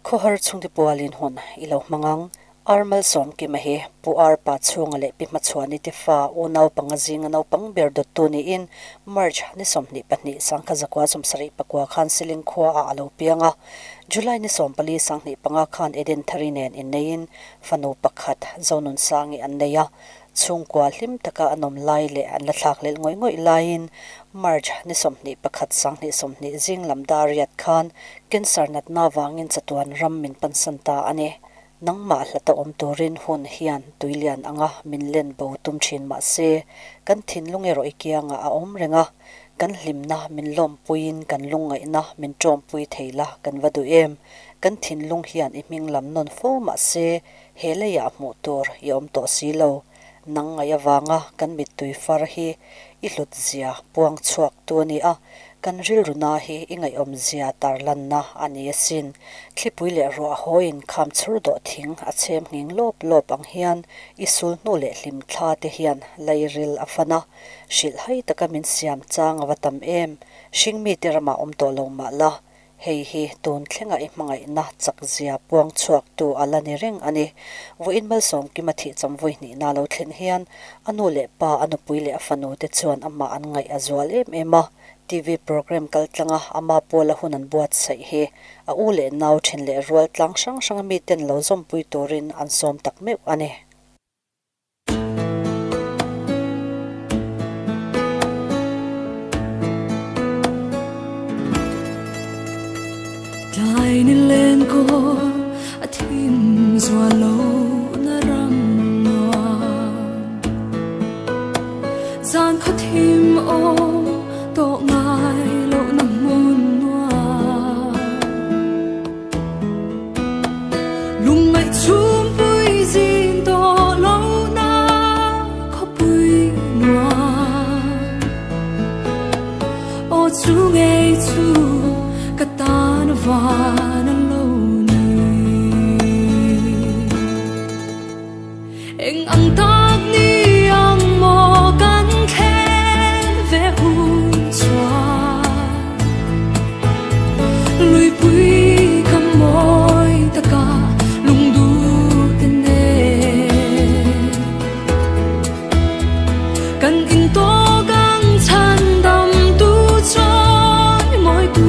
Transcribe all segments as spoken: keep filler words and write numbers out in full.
khohar chung di pualin hon ilo mangang armal som ki mahe puar pa chunga le pi machuani ti fa o naw pangazing naw pang ber dot tu ni in march ni som ni pani sangkha zakwa som sari pakwa khan siling khwa a alo pianga july ni som pali sang ni panga khan eden tharinen in nein fano pakhat zonun sangi anneya chungkwa hlim taka anom lai le an la thlak lel ngoi ngoi lain march ni som ni pakhat sang ni som ni jing lamdar yat khan cancer nat na wangin chatuan ram min pansanta ane nangma hlata om turin hun hian tuilian anga minlen bo tum thin ma se kan thin lunge roi kianga a om renga kan hlimna min lom puin kan lungai na min trom pui theila kan vadu em kan thin lung hian i ming lam non fo ma se hele ya mu tur yom to silo nang aya wanga kan mit tui far hi i hlut zia puang chuak tu ni a kan ril runa hi ingai om zia tarlan na ani sin thlipui le ro hoin kham chur do thing a chem nging lop lop ang hian isul nu le hlim thla te hian lairil afana shil hai taka min siam chang awatam em shingmi terama om to lo ma la hei hi ton thlenga i mangai na chak zia puang chuak tu alani reng ani wo in mal som ki mathi chamvoi ni na lo thlen hian anu le pa anu pui le afanu te chuan amma an ngai azwal em ema T V program kaltlanga ama pola hunan buat sai he a ule naw thin le rual tlang sang sang mi ten lo zom pui torin an som tak me ane dai ni len ko a thim zwa lo na ram noa zan kho thim o to ngai lo na mun noa lung mai chum pui zin to lo na kho pui noa o chu ngai chu katan van alone eng ang tak ni ang mo kan khen ve hun chwa lui pui kam moi taka lung du tene kan in to gang chan dam tu choi moi tu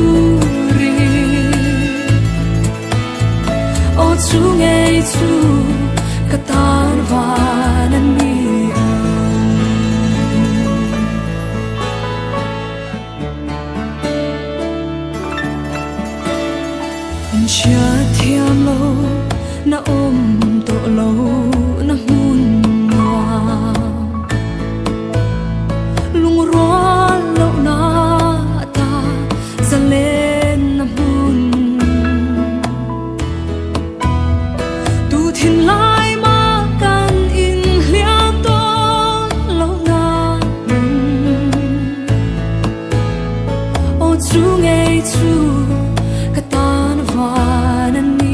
chu ngay chu katan van an mi an chia thiam lo na om to lo na hun noa lung ro lo na ta zalen na hun thiên lai ma kan in hliam to lo na o chu ngay chu katan van an ni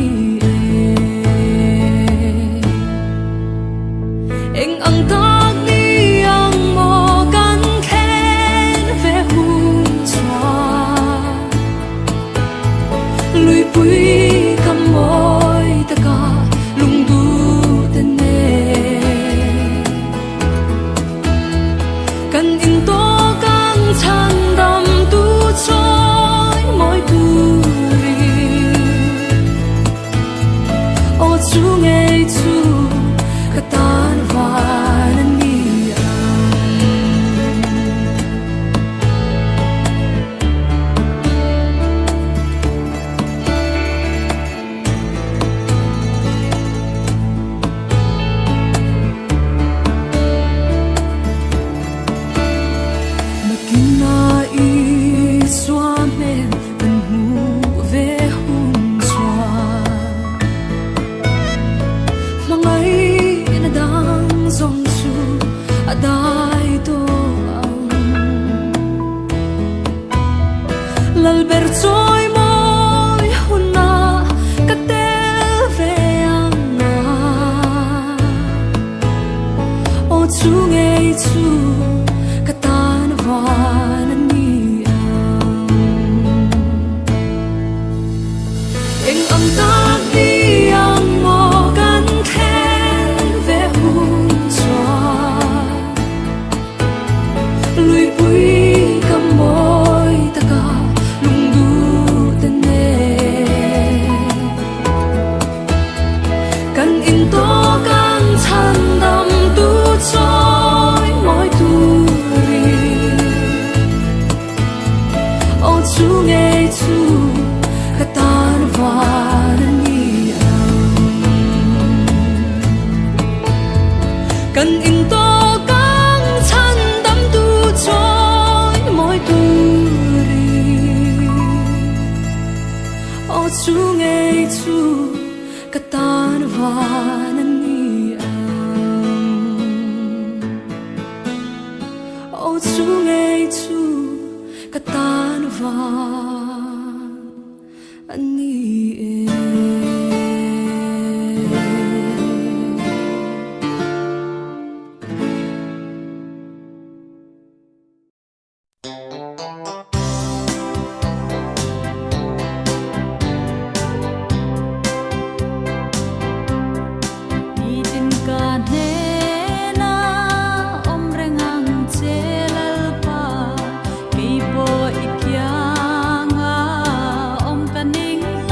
eng ang tak ni ang mo kan khen ve hun chwa lui pui kam moi taka lung du tene kan in to kang chan dam tu choi moi tu ri o chu ngay chu katan van an ni lalber choi moi hunna katel ve anga o chu ngay chu katan van an ni eng ang ta ngay chu katan van ni ang o chu ngay chu katan van ni Om kaning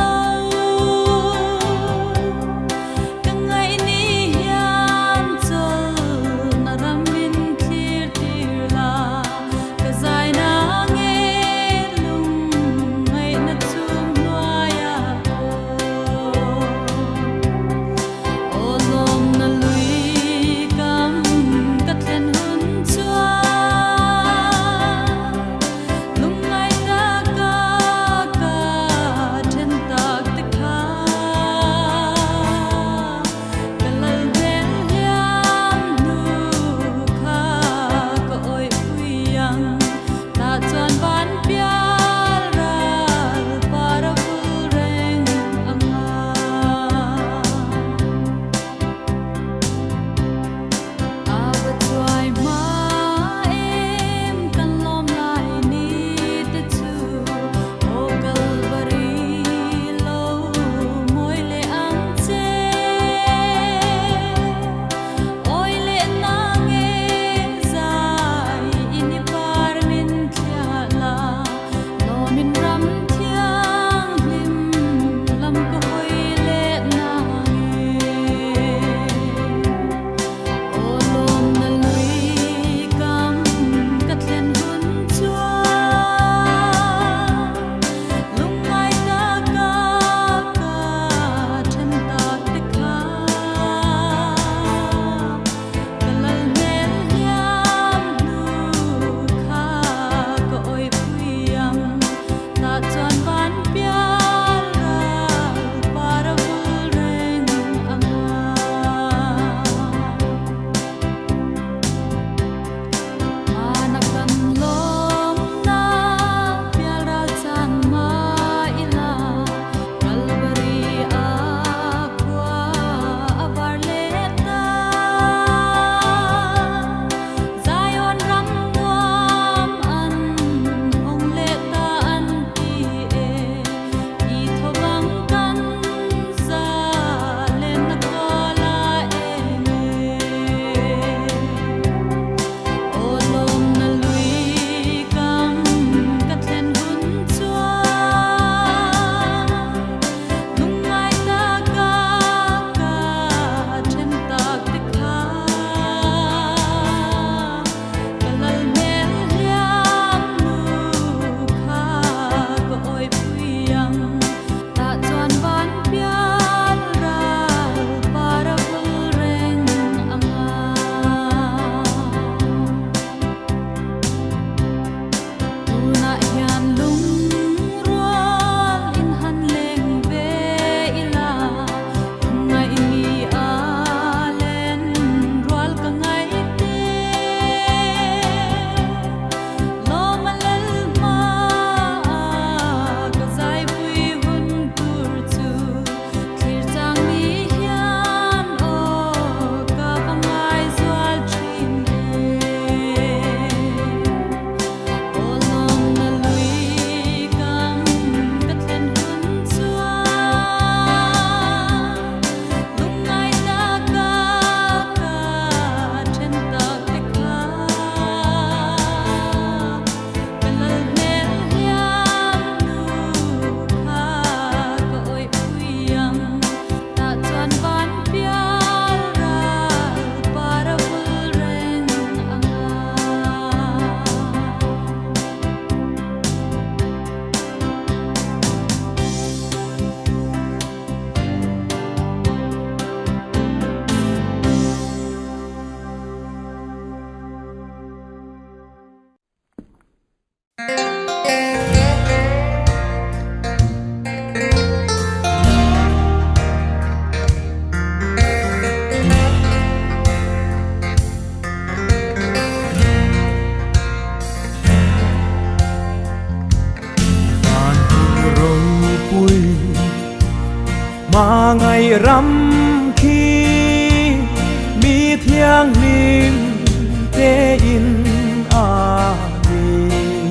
mà ngày rắm khi mi thiang lim te in ani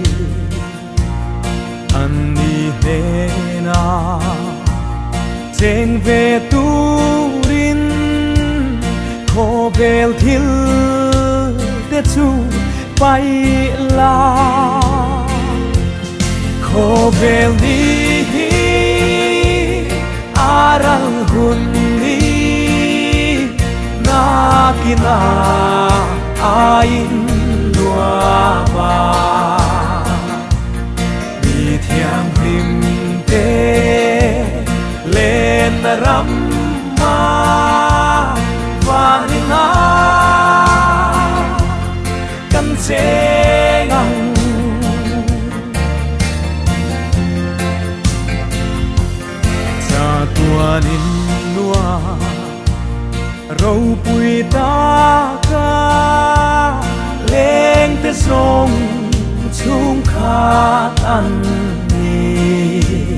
ani he na cheng ve turin kho bel thil te chu pai la kho bel ni aral hun ni na kina ain lua ba mi thiang lim te lên ram ma và na căn chế ngang cha tua nín lúa râu bụi ta ca lên tới sông chung khát ăn ni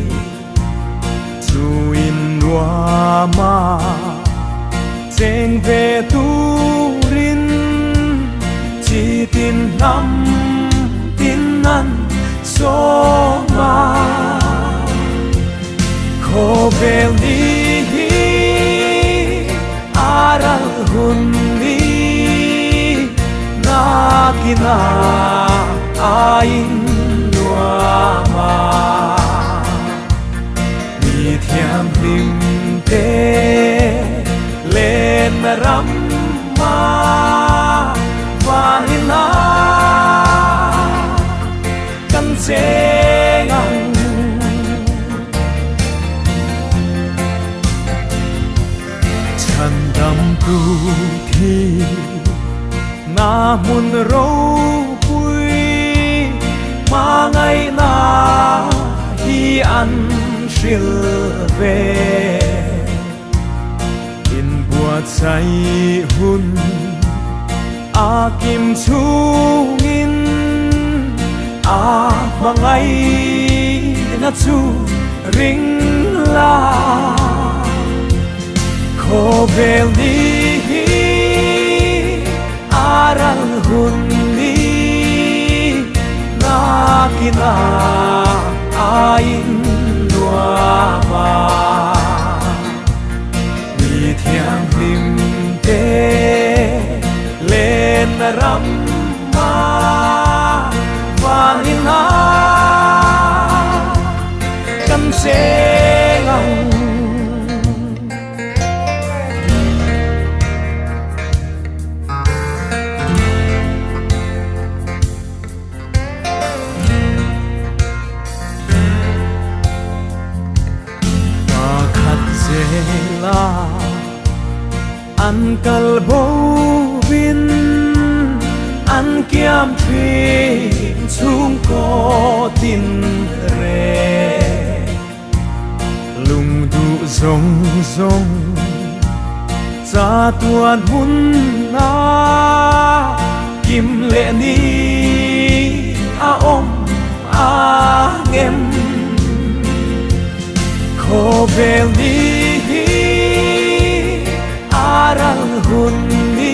chu in lúa ma cheng về turin chỉ tin năm tin ăn số mà kho bel ni aral hun ni na kina ain lua ma mi thiam lim te lên ram ma và na căn chế ngang chan dam tu thi na mun râu bụi mà ngày na hi ăn shil về in bua say hun a kim chung in a mangai na chu ring la kho bel ni aral hun ni na kina ain lua ma mi thiang lim te lên ram ma và na căn chế ngang la an kal bo vin an kiam thri chung ko tin re lung du rong rong cha tuan hun na kim lệ ni a om a ngem kho bel ni aral hun ni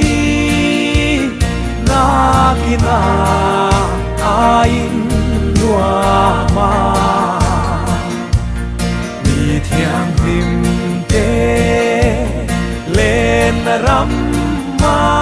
na kina ain lua ma mi thiang lim te lên ram ma